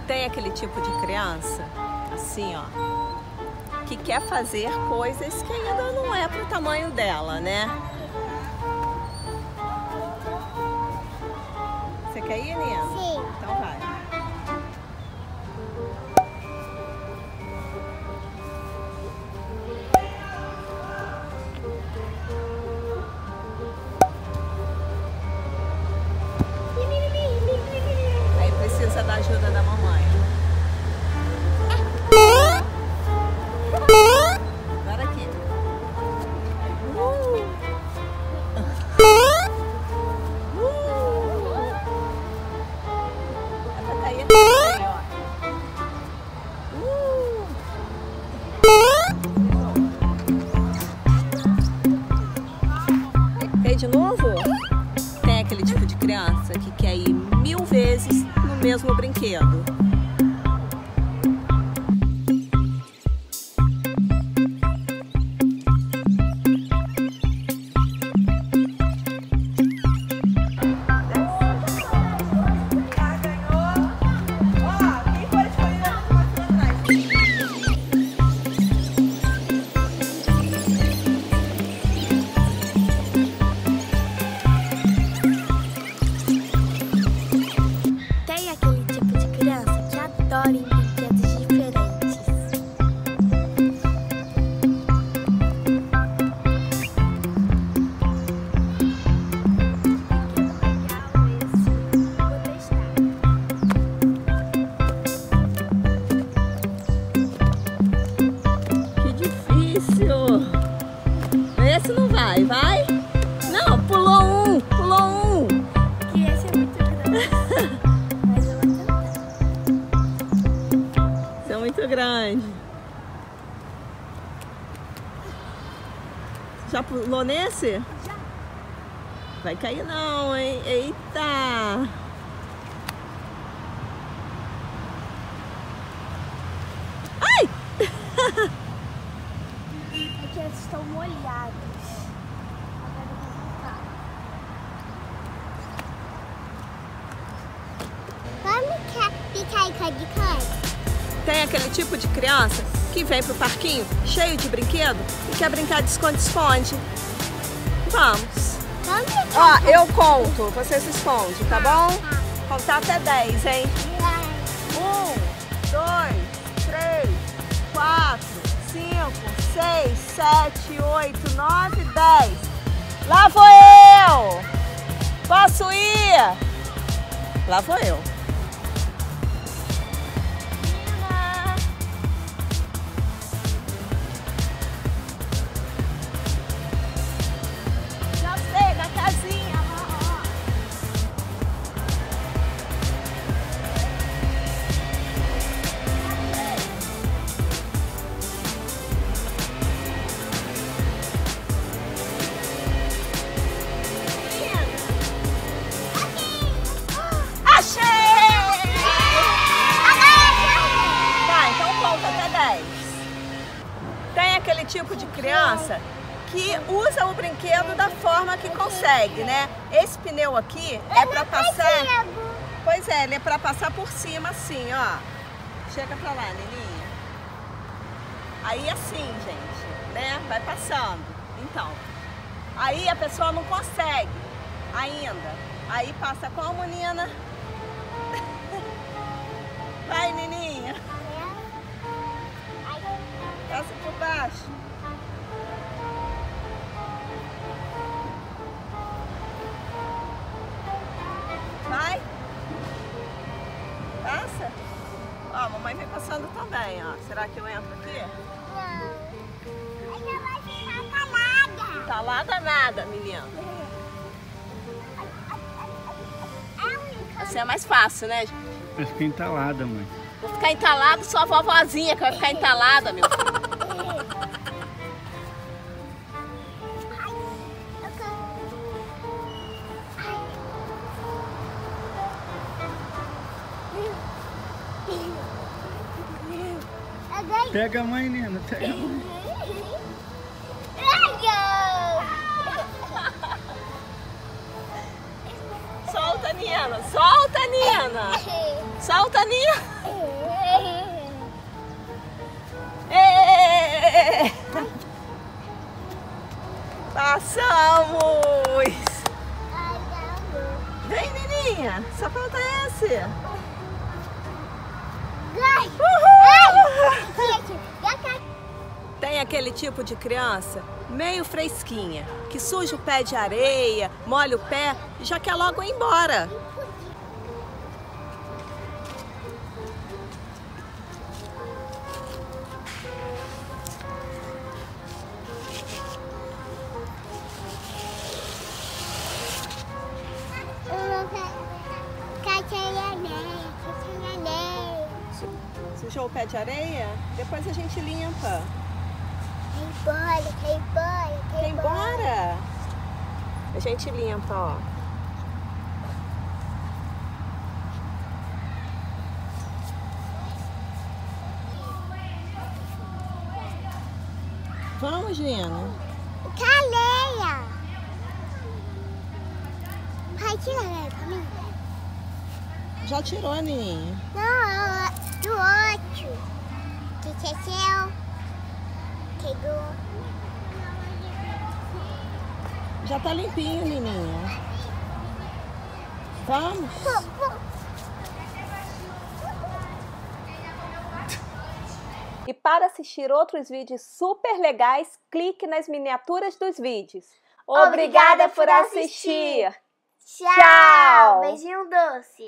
Tem aquele tipo de criança, assim, ó, que quer fazer coisas que ainda não é pro tamanho dela, né? Você quer ir, Nina? Sim. Então vai. Aí precisa da ajuda da mamãe. Agora aqui. Essa daí é também, ó. Quer ir de novo? Tem aquele tipo de criança que quer ir 1000 vezes no mesmo brinquedo. Tem aquele tipo de criança que adora em brinquedos diferentes. Vou testar. Que difícil! Esse não vai, vai? Não, pulou um, pulou um. Que esse é muito grande. Mas eu vou tentar. Esse é muito grande. Já pulou nesse? Já. Vai cair não, hein? Eita! Ai! É que eles estão molhados. Agora eu vou voltar. Vamos ficar de canto? Tem aquele tipo de criança que vem pro parquinho cheio de brinquedo e quer brincar de esconde-esconde. Vamos. Vamos ficar. Ó, eu conto, você se esconde, tá bom? Contar até 10, hein? 1, 2, 3, 4, 5, 6, 7, 8, 9, 10. Lá vou eu! Posso ir? Lá vou eu. Já sei, na casinha. Achei! Tá, então conta até 10. Tem aquele tipo de criança que usa o brinquedo da forma que consegue, né? Esse pneu aqui é pra passar... Pois é, ele é pra passar por cima assim, ó. Chega pra lá, Nininha. Aí assim, gente, né? Vai passando. Então, aí a pessoa não consegue ainda. Aí passa como, Nina? Vai, Nininha. Passa por baixo. Vai. Passa. Ó, a mamãe vem passando também, ó. Será que eu entro aqui? Ela vai ficar calada. Talada nada, menina. Assim é mais fácil, né, gente? Vai ficar entalada, mãe. Vou ficar entalado, só a vovozinha que vai ficar entalada, meu filho. Pega a mãe, Nina, pega a mãe. Solta Solta, Nina. Solta, Nina. Solta, Nina. Passamos. Vem, Nininha. Só falta esse. Tem aquele tipo de criança meio fresquinha, que suja o pé de areia, molha o pé e já quer logo ir embora. Sujou o pé de areia? Depois a gente limpa. Quer ir embora? A gente limpa, ó. Vamos, Gina. Caleia! Pai, tira a areia pra mim. Já tirou, Nininha? Não, do outro. Que cresceu. Pegou. Já tá limpinho, Nininha. Vamos? E para assistir outros vídeos super legais, clique nas miniaturas dos vídeos. Obrigada por assistir! Tchau! Beijinho doce!